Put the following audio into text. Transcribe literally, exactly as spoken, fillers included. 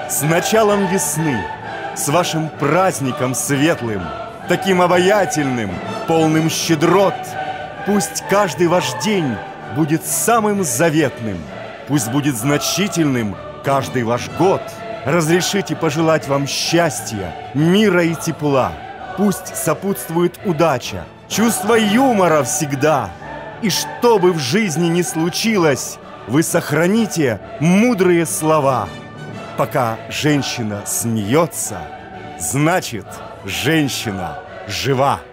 С началом весны, с вашим праздником светлым, таким обаятельным, полным щедрот. Пусть каждый ваш день будет самым заветным, пусть будет значительным каждый ваш год. Разрешите пожелать вам счастья, мира и тепла. Пусть сопутствует удача, чувство юмора всегда. И что бы в жизни ни случилось, вы сохраните мудрые слова. Пока женщина смеется, значит, женщина жива.